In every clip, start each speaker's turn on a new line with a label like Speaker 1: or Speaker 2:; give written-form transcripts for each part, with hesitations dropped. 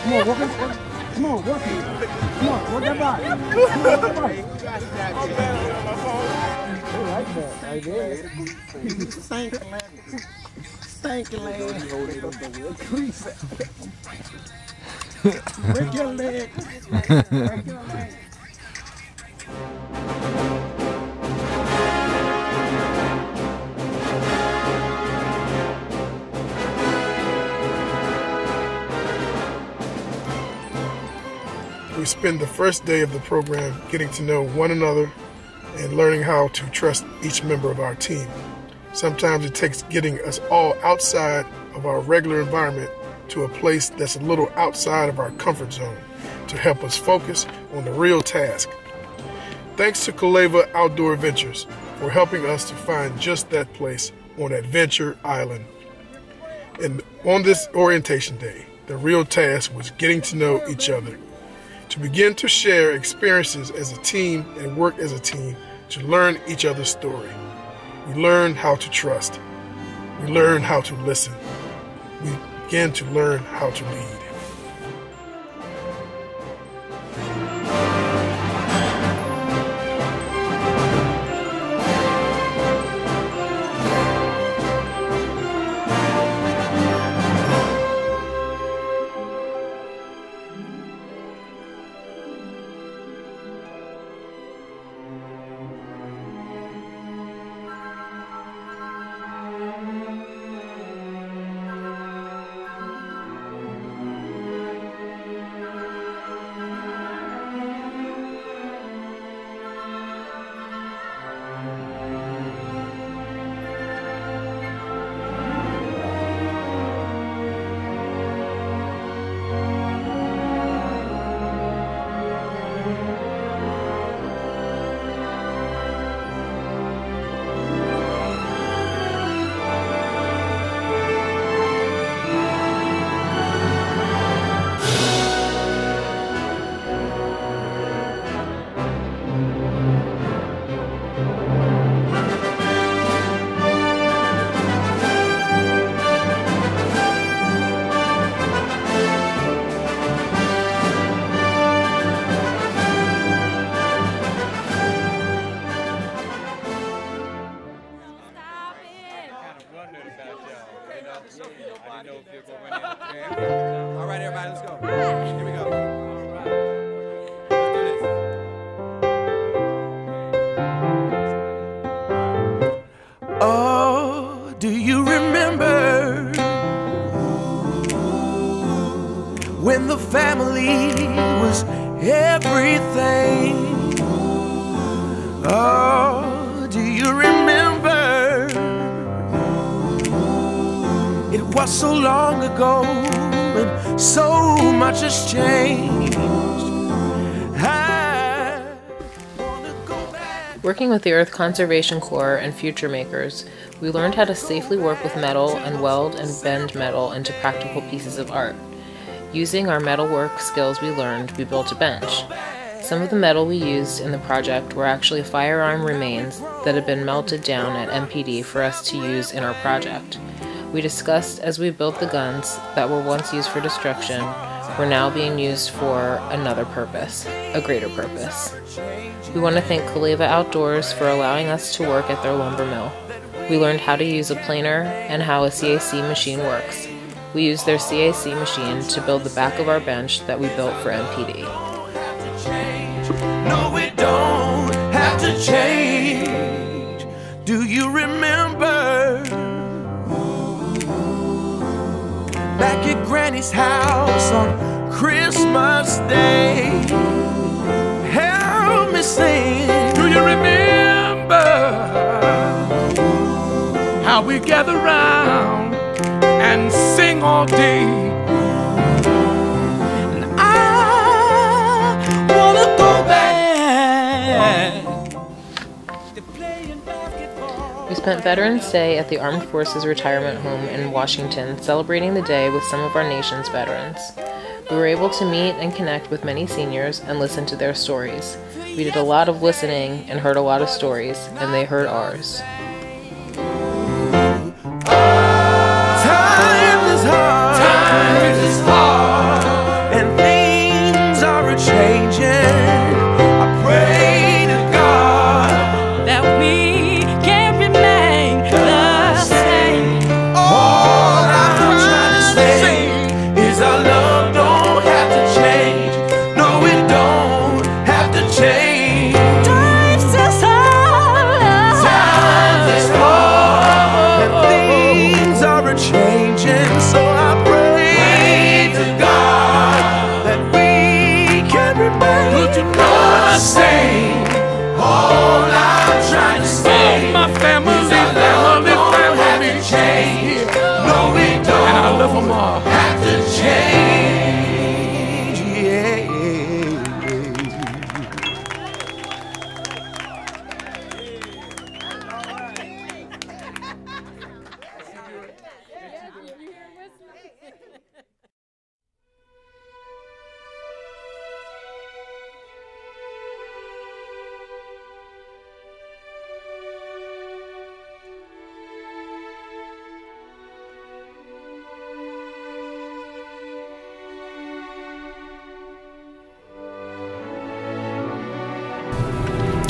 Speaker 1: Come on, work it. Come on, work it. Come on, work that body. Come on, work that body. I like that. Right there. Stinking leg. Break your leg. Break your leg.
Speaker 2: We spend the first day of the program getting to know one another and learning how to trust each member of our team. Sometimes it takes getting us all outside of our regular environment to a place that's a little outside of our comfort zone to help us focus on the real task. Thanks to Kaleva Outdoor Adventures for helping us to find just that place on Adventure Island. And on this orientation day, the real task was getting to know each other, to begin to share experiences as a team and work as a team to learn each other's story. We learn how to trust. We learn how to listen. We begin to learn how to lead.
Speaker 3: All right, everybody, let's go. Here we go.
Speaker 4: Oh, do you remember when the family was everything? Oh, do you remember? It was so long ago and so much has changed.
Speaker 5: Working with the Earth Conservation Corps and Future Makers, we learned how to safely work with metal and weld and bend metal into practical pieces of art. Using our metalwork skills we learned, we built a bench. Some of the metal we used in the project were actually firearm remains that had been melted down at MPD for us to use in our project. We discussed as we built the guns that were once used for destruction were now being used for another purpose, a greater purpose. We want to thank Kaleva Outdoors for allowing us to work at their lumber mill. We learned how to use a planer and how a CAC machine works. We used their CAC machine to build the back of our bench that we built for MPD.
Speaker 4: No, we don't have to change. Do you remember back at Granny's house on Christmas Day? Help me sing.
Speaker 6: Do you remember how we gather round and sing all day?
Speaker 4: And I wanna go back.
Speaker 5: We spent Veterans Day at the Armed Forces Retirement Home in Washington, celebrating the day with some of our nation's veterans. We were able to meet and connect with many seniors and listen to their stories. We did a lot of listening and heard a lot of stories, and they heard ours.
Speaker 4: Times is hard, and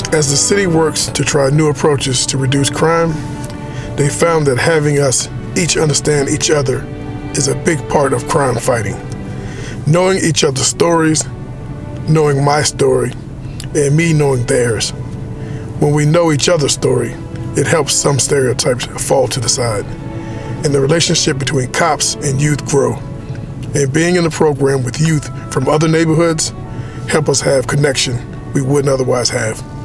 Speaker 2: As the city works to try new approaches to reduce crime, they found that having us each understand each other is a big part of crime fighting. Knowing each other's stories, knowing my story, and me knowing theirs. When we know each other's story, it helps some stereotypes fall to the side, and the relationship between cops and youth grow. And being in the program with youth from other neighborhoods help us have connection we wouldn't otherwise have.